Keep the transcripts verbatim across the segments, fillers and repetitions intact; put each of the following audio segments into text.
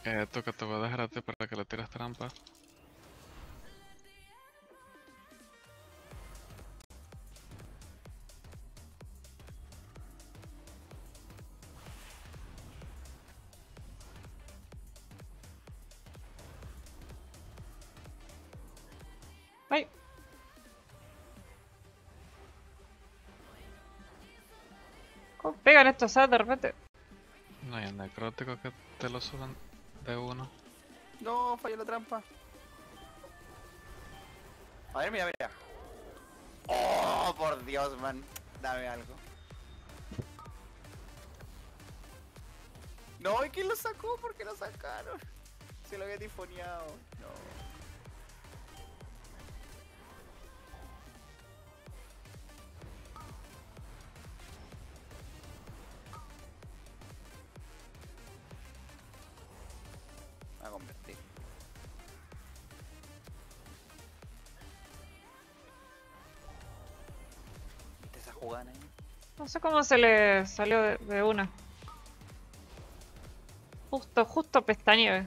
Eh, toca, te voy a dejar a ti para que le tires trampa. Ay. ¿Cómo pegan estos A de repente? No hay el necrótico que te lo suben de uno. No, falló la trampa. A ver, mira, mira. Oh, por Dios, man. Dame algo. No, ¿y quién lo sacó? ¿Por qué lo sacaron? Se lo había tifoneado. No. A convertir. ¿Viste esa jugada ahí? No sé cómo se le salió de, de una. Justo, justo pestañeé.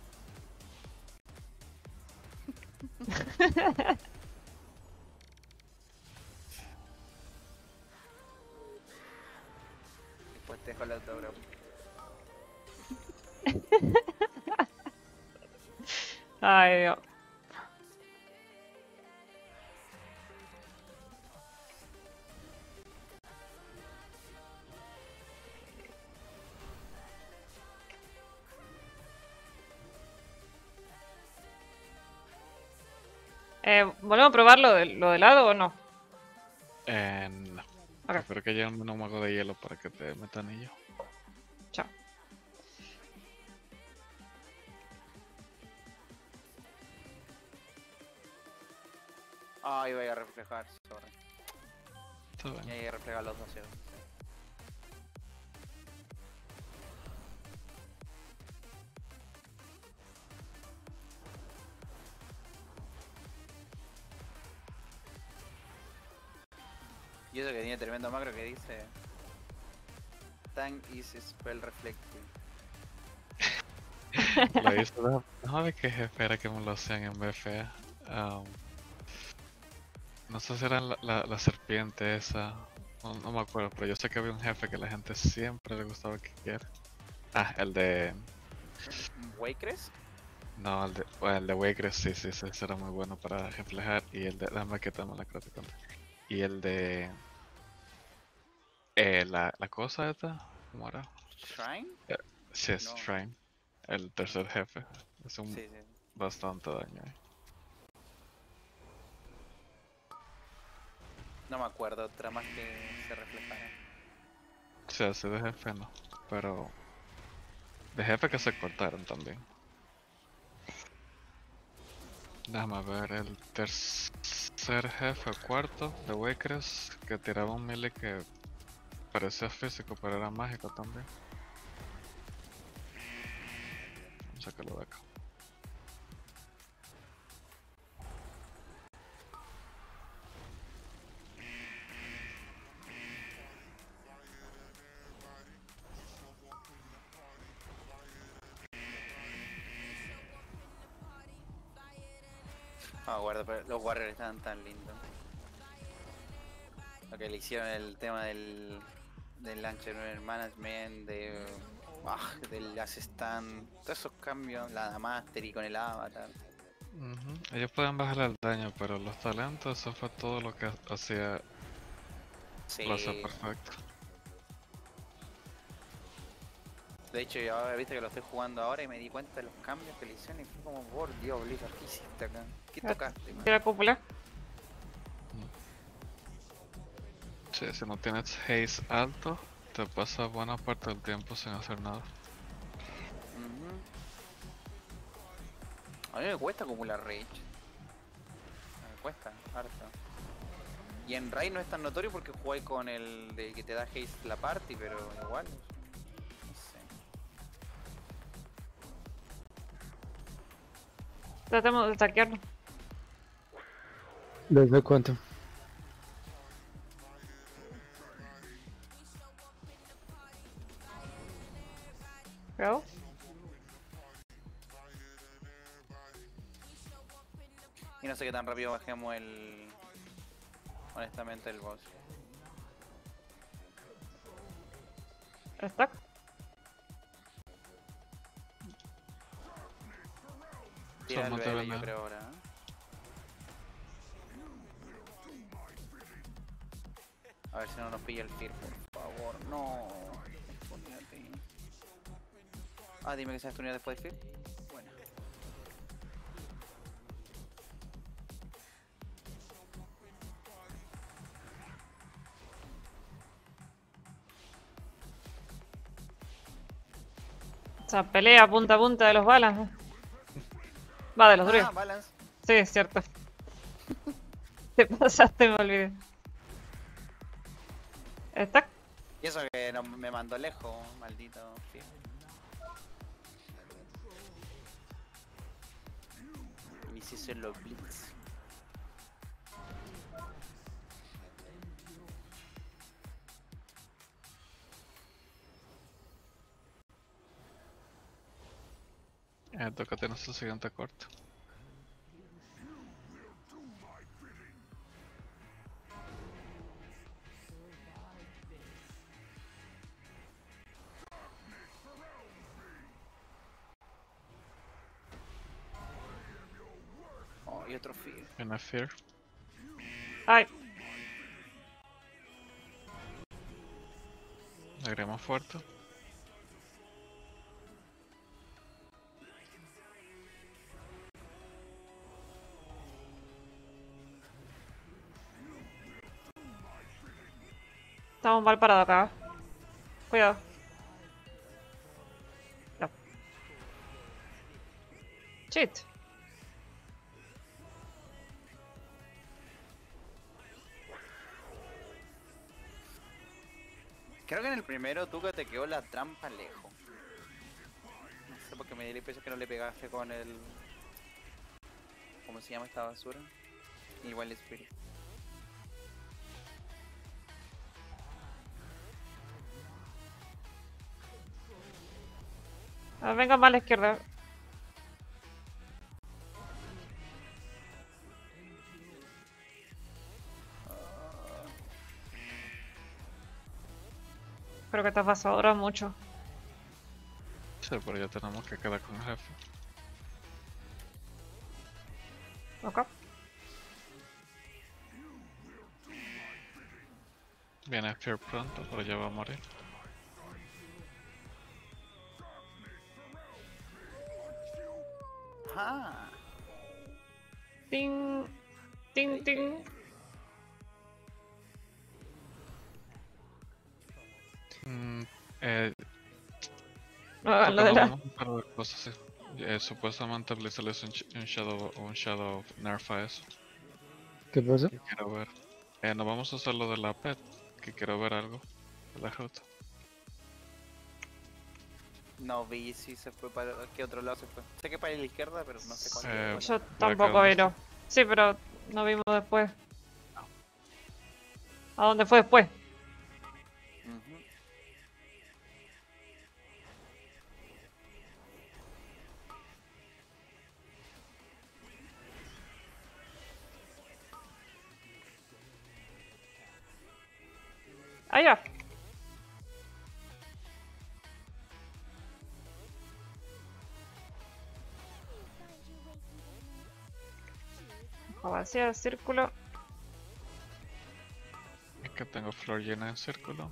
Después te dejo el autógrafo. Ay, Dios. Eh, ¿Volvemos a probar lo, de, lo de lado o no? Eh, no. Ok, Espero que llegue un mago de hielo para que te meta anillo. chao. Ah, iba a ir a reflejar, sorry. Está Y bien. ahí reflejar los dos ceros. Y eso que tiene tremendo macro que dice Tank is spell reflecting. Lo hice, déjame déjame ver qué jefe era que me lo hacían en B F A. Um, no sé si era la, la, la serpiente esa. No, no me acuerdo, pero yo sé que había un jefe que la gente siempre le gustaba que quiera. Ah, el de. ¿Wakers? No, el de, bueno, el de Wakers, sí, sí, sí, ese era muy bueno para reflejar. Y el de. Déjame quitarme la crítica. Y el de. Eh, la, la cosa esta, ¿cómo era? ¿Shrine? Eh, sí, es No. Shrine, el tercer jefe. Es un Sí, sí. bastante daño ahí. No me acuerdo otra más que se reflejara. Sí, así de jefe no, pero de jefe que se cortaron también. Déjame ver, el tercer jefe, cuarto de Wakers, que tiraba un melee que parecía físico, pero era mágico también. Vamos a sacarlo de acá. No me acuerdo, pero los Warriors estaban tan lindos. Lo que le hicieron el tema del, del Launcher Management, de, ah, del Assistant, todos esos cambios, la Mastery con el avatar. Ujú. Ellos pueden bajar el daño, pero los talentos, eso fue todo lo que hacía, lo hacía Sí. perfecto. De hecho, yo ahora viste que lo estoy jugando ahora y me di cuenta de los cambios que le hicieron y fue como, por Dios, Blizzard, ¿qué hiciste acá? ¿Qué tocaste, man? ¿De la cúpula? Sí, si no tienes haze alto, te pasa buena parte del tiempo sin hacer nada. Ujú. A mí me cuesta acumular Rage. Me cuesta, harto. Y en Raid no es tan notorio porque jugáis con el de que te da haste la party, pero igual. No sé. Tratemos de saquearlo. ¿Desde cuánto? ¿Veo? Y no sé qué tan rápido bajemos el... honestamente el boss. ¿Stack? Tira el Solamente B B yo veneno. creo ahora, ¿eh? A ver si no nos pilla el Fear, por favor. No. Estóniate. Ah, dime que se estunea después del Fear. Bueno. O sea, pelea punta a punta de los balas. ¿no? Va, de los Ah, druidos. balance. Sí, es cierto. Te pasaste, me olvidé. ¿Stack? Y eso que no, me mandó lejos, maldito Fear. Y si se lo blitz. Eh, tócate nuestro siguiente corte. Oh, y otro Fear. Viene Fear. Ay, Agrema fuerte. estamos mal parados acá. ¿eh? Cuidado. No. Shit. Creo que en el primero Tuca te quedó la trampa lejos. No sé por qué me dio la impresión que no le pegaste con el... ¿Cómo se llama esta basura? Igual Spirit. Ah, venga más a la izquierda. Creo que te has pasado ahora mucho. Sí, pero ya tenemos que quedar con el jefe. Ok. Viene Fear pronto, pero ya va a morir. Ah, Ting. Ting, ting. Mm, eh, Ah, lo de tocando la... un par de cosas, sí. Eh, supuestamente Blizzard le hizo un, sh- un Shadow, un Shadow nerf a eso. ¿Qué pasa? Que quiero ver. Eh, no vamos a hacer lo de la pet, que quiero ver algo de la ruta. no vi si se fue para qué otro lado se fue. Sé que para la izquierda, pero no sé cuál. Eh, cuál. Yo por acá tampoco donde vi, está. no. Sí, pero no vimos después. ¿A dónde fue después? Ujú. Allá. Vacía el círculo. Es que tengo flor llena en círculo.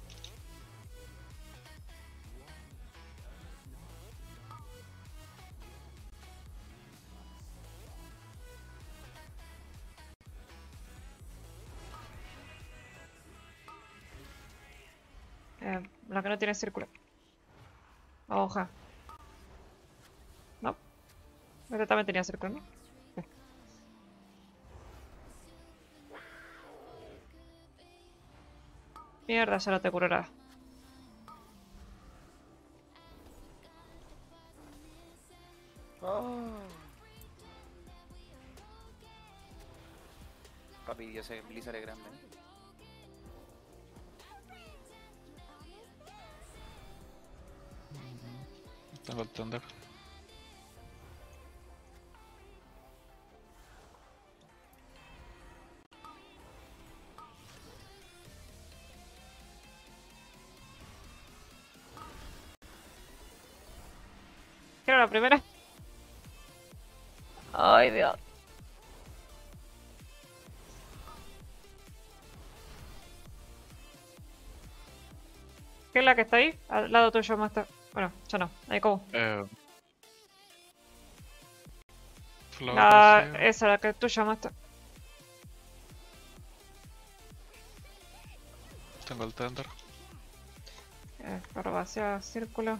Eh, la que no tiene círculo. La hoja. No. Este también tenía círculo, ¿no? Sí. Mierda, ya no te curará. Oh. Papi, yo sé que Blizzard es grande. Tengo el Thunder. ¿Qué era la primera? Ay, Dios. ¿Qué es la que está ahí? Al lado tuyo, Master. Bueno, ya no. Ahí como. Eh, Flor La... vacío. Esa, la que tú llamaste. Tengo el tender. Eh, flor vacía, círculo.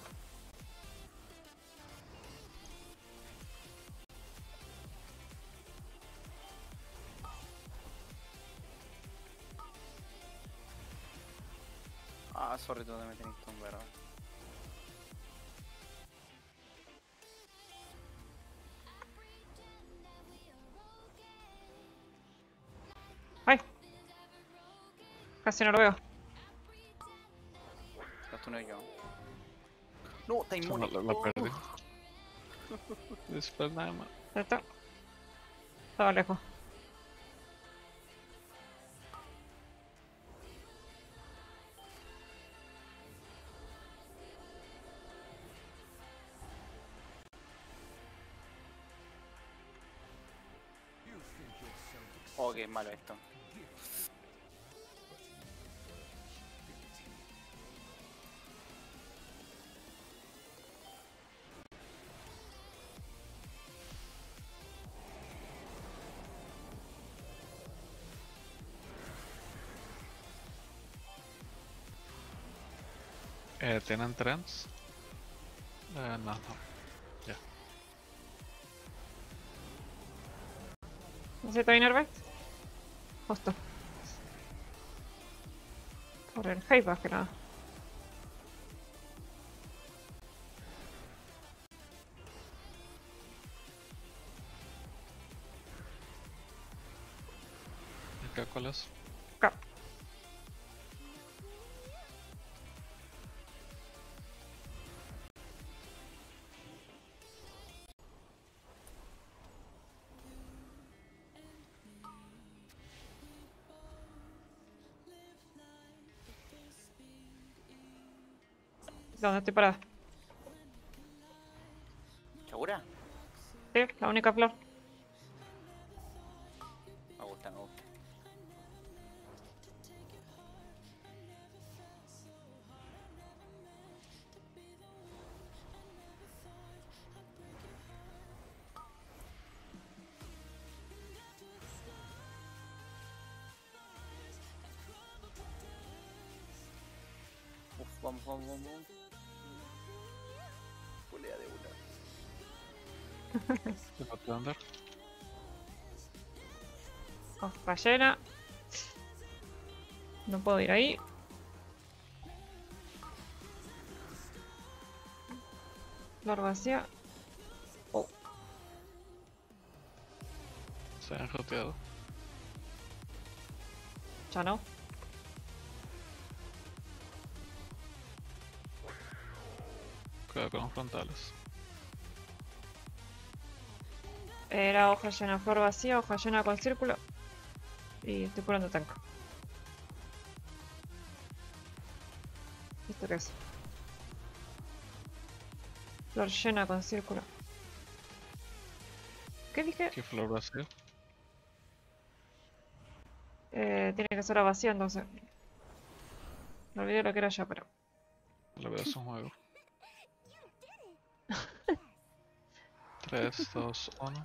Ah, sorry, tú me tenés que tumbar. ¡Ay! Casi no lo veo. Los tuneo yo. No, está Esa inmune. La, la Oh. perdí. Después nada más. Ya está. Estaba lejos. Oh, qué malo esto. Eh, ¿Tienen trends? Eh, no, no. Ya. ¿Necesito Innervate? Justo. Por el hype más que nada. ¿Acá cuál es? Acá. ¿Dónde estoy parada? ¿Segura? Sí, la única flor. Me gusta, me gusta. Uf, vamos, vamos, vamos. vamos. Pulea de una. Tengo tender. Hoja llena. No puedo ir ahí. Flor vacía. Oh, Se han roteado. ya no. Cuidado con los frontales. Era hoja llena, flor vacía, hoja llena con círculo. Y estoy curando tanque. ¿Esto qué es? Flor llena con círculo. ¿Qué dije? ¿Qué flor vacío? Eh, tiene que ser a vacía entonces. Me olvidé lo que era ya, pero. Lo veo, es un juego. tres, dos, uno.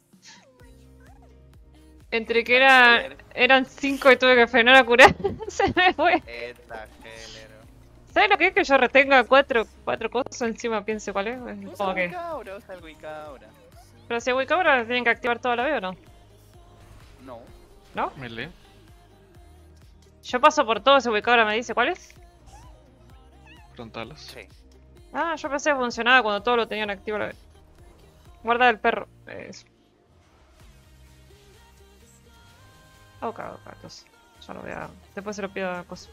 Entre que eran, eran cinco y tuve que frenar a curar, se me fue. Esta género. ¿Sabes lo que es que yo retenga cuatro, cuatro cosas encima? Piense cuál es. Es Usa como el que. Wicabra, usa el Wicabra. Pero si voy cabra, tienen que activar toda la vez o no. No. ¿No? Melee. Yo paso por todo ese cabra, me dice cuál es. Frontales. Sí. Ah, yo pensé que funcionaba cuando todos lo tenían activo a la vez. Guarda el perro. Eso. Ok, ok, entonces. Ya lo voy a. Después se lo pido a cosa.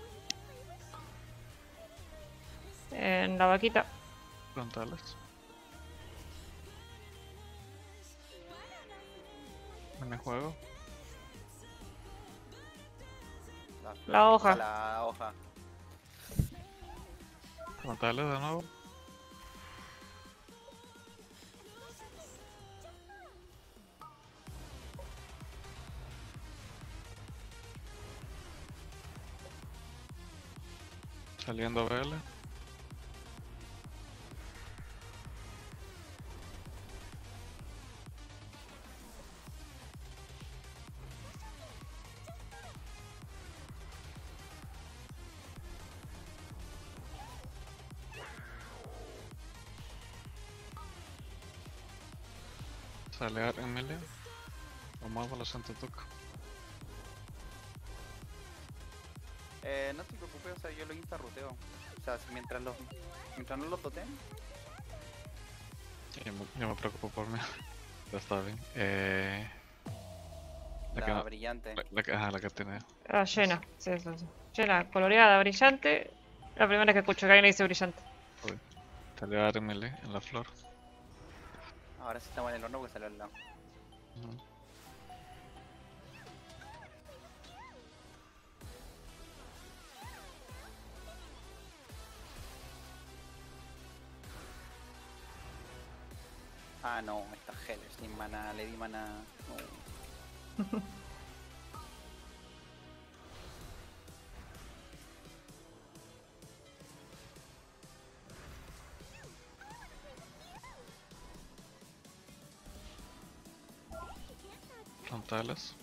En la vaquita. Frontales. En el juego. La hoja. La hoja. Frontales de nuevo. Saliendo B L. Sale A en melee. Vamos a lo siento toca. Eh, no te preocupes, o sea, yo lo insta-ruteo. O sea, si mientras los... Mientras no los toten. Yo me, yo me preocupo por mí. Pero está bien. Eh, La, la, que, no- brillante. la, la que, ajá, la que tiene. Ah, llena. Sí, sí, sí. Llena, coloreada, brillante. La primera que escucho que alguien le dice brillante. Uy, salió A en melee en la flor. Ahora sí estamos en el horno porque salió al lado. Ujú. Ah, no, esta Heller sin mana, le di mana. No. Frontales.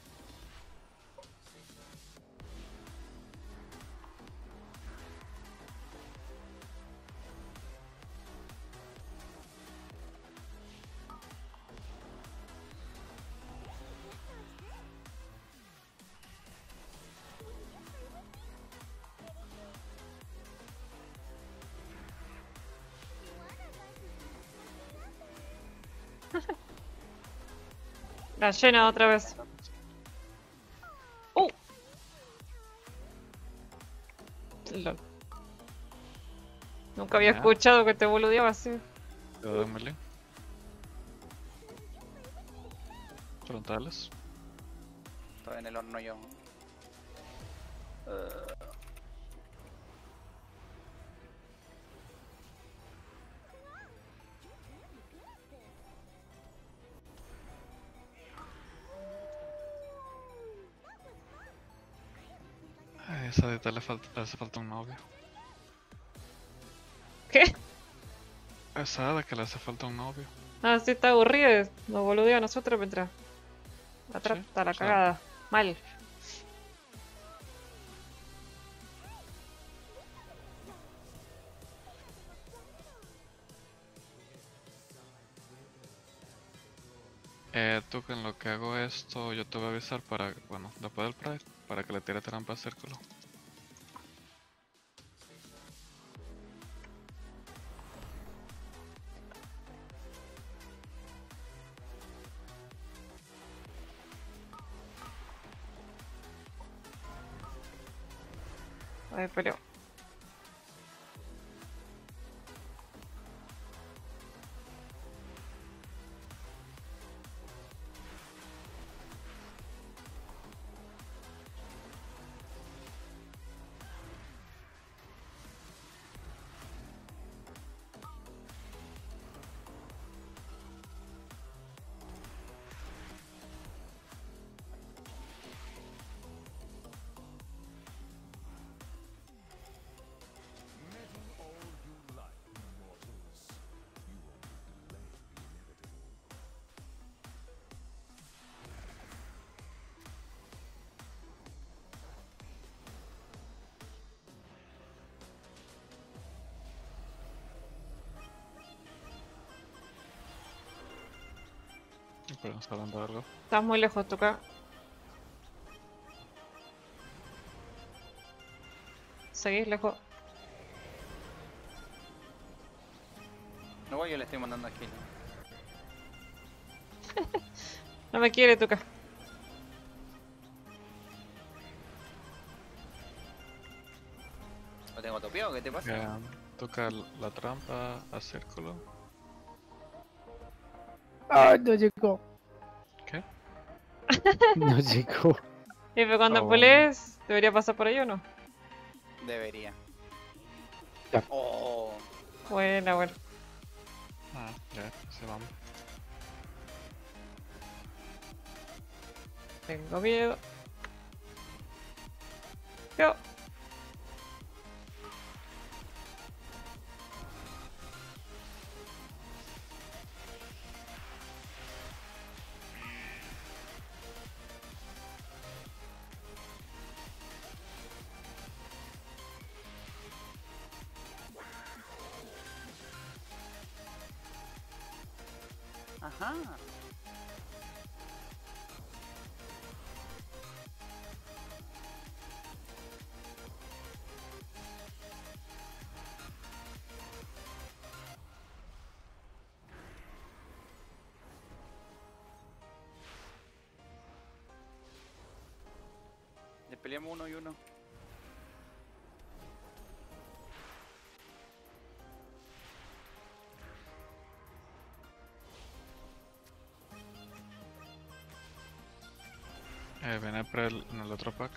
La llena otra vez. ¡Uh! Lol. Nunca había Ya. escuchado que te boludeaba así. Quedó en melee. Frontales. Estoy en el horno yo. A esa de le falta, le hace falta un novio. ¿Qué? A esa Ada que le hace falta un novio. Ah, sí, está aburrida. Nos boludea a nosotros mientras. Atrás Sí, está la o sea. cagada. Mal. Eh, tú que en lo que hago esto, yo te voy a avisar para, bueno, después del Pride, para que le tire trampa al círculo. A ver, pero. Pero está hablando de algo. Estás muy lejos, toca. Seguís lejos. No voy, yo le estoy mandando a Kill. No me quiere, toca. ¿Lo tengo topeado? ¿Qué te pasa? Ya, toca l- la trampa al círculo. ¡Ay, no llegó! ¿Qué? No llegó. Y pero cuando Oh. pelees, ¿debería pasar por ahí o no? Debería. Ya. Oh, Buena, bueno. Ah, ya, se vamos. Tengo miedo. Yo. Ajá. Le peleamos uno y uno. Eh, viene pre el- en el otro pack.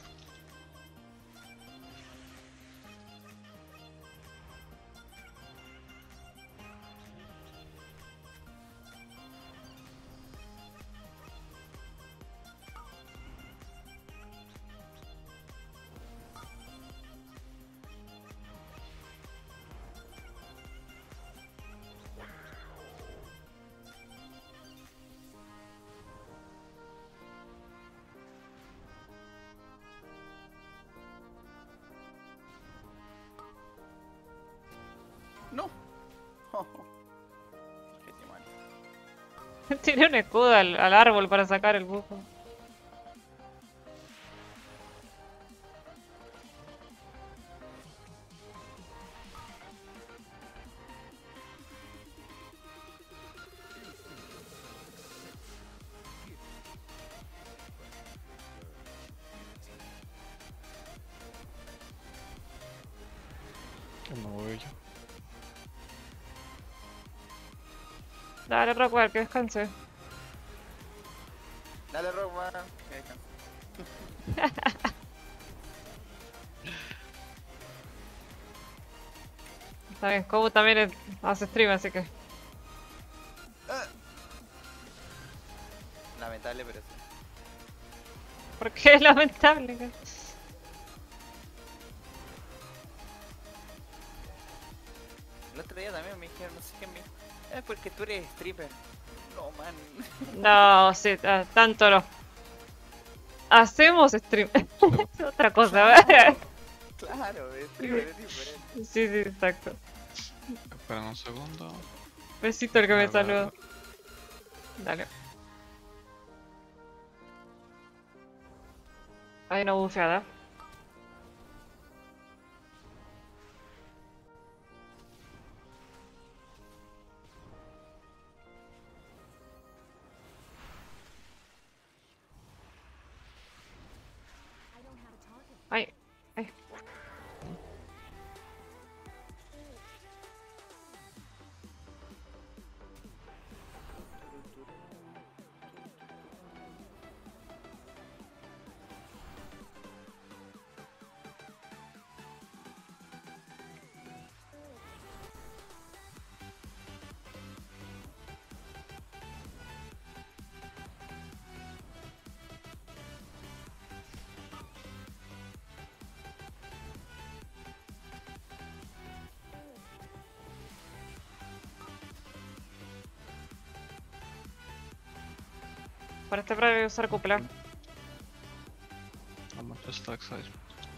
No. Qué mal. Tiene un escudo al, al árbol para sacar el bufo. Que me voy yo. Dale, Rockwell, que descanse. Dale, Rockman. Está bien, Kobu también es- hace stream, así que... Lamentable, pero sí. ¿Por qué es lamentable? que- El otro día también me dijeron, no sé qué me dijo. Es porque tú eres stripper. No, man. No, sí, ta- tanto no. Hacemos stream. Es otra cosa, ¿verdad? Claro, stripper es diferente. Sí, sí, exacto. Esperen un segundo. Besito el que me A ver. saluda. Dale. Hay una bufeada. Ay, ay. Para este pre voy a usar cúpula. How much stack size?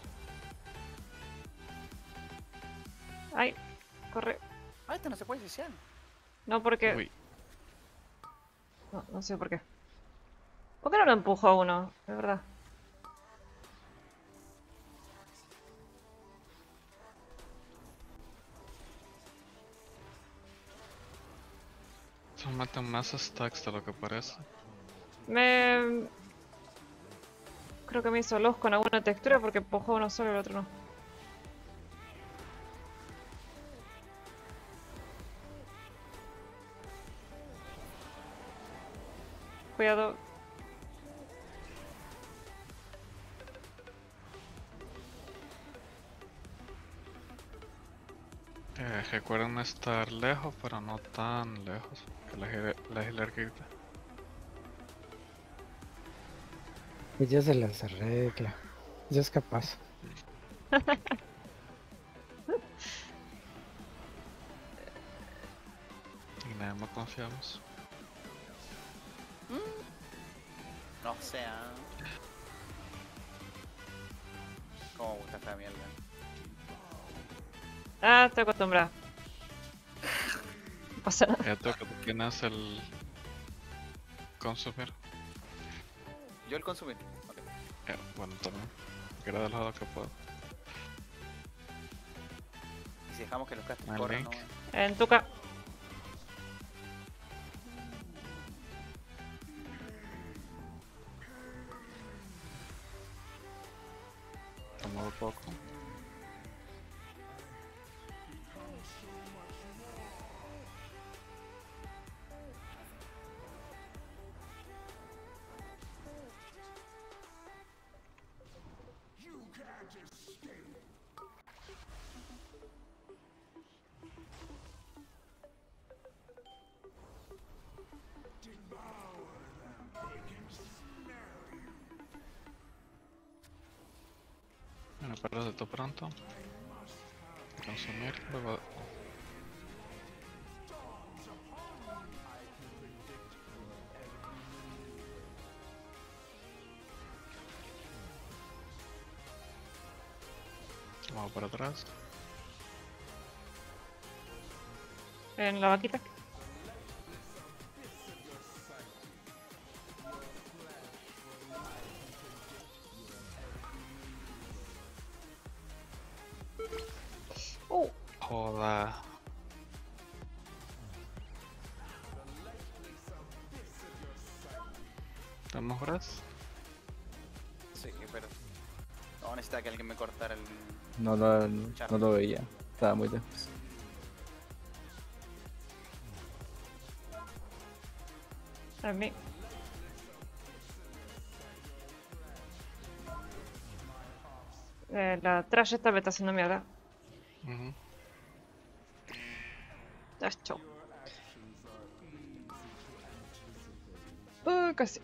Ay, corre. Ah, esto no se puede desear. No, porque... Uy, No, no sé por qué. ¿Por qué no lo empujo a uno? De verdad. se meten más stacks de lo que parece. Me... Creo que me hizo los con alguna textura porque empujó uno solo y el otro no. Cuidado. Eh, recuerden estar lejos, pero no tan lejos. Que la, healer- la healer grita. Ella se las arregla. Ella es capaz. Y nada más confiamos. No sé, ¿ah? ¿Cómo me gusta esta mierda? Ah, estoy acostumbrada. No pasa nada. Ya tú que tú tienes el, consumir. Yo el consumir. Ok. Eh, bueno, también. Quiero de los dos que puedo. Y si dejamos que los casters Vale. corran, no. En Tuca. Tomo poco. Bueno, pero de todo pronto. Consumir, luego. Vamos para atrás. En la vaquita. Uh, Joda. ¿Tenemos bras? Sí, pero. No, necesita que alguien me cortara el. No lo, no lo veía, estaba muy lejos. a mí. Eh, la trash esta me está haciendo mierda. Ujú. Ya, chao. Uh, casi.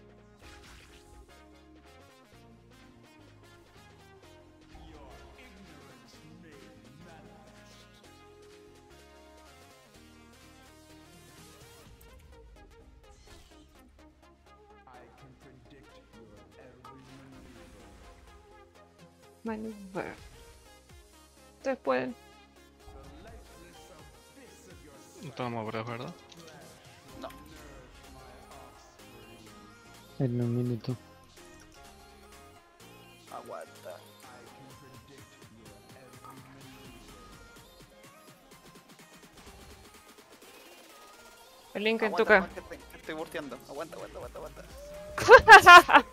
Maneuver. Ustedes pueden. No tenemos bras, ¿verdad? No. En un minuto. Aguanta. El link en Aguanta, Tuca. aguanta, que te- estoy burteando. Aguanta, aguanta, aguanta, aguanta.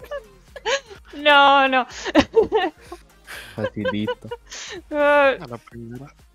No, no. Facilito. Ah, A la primera.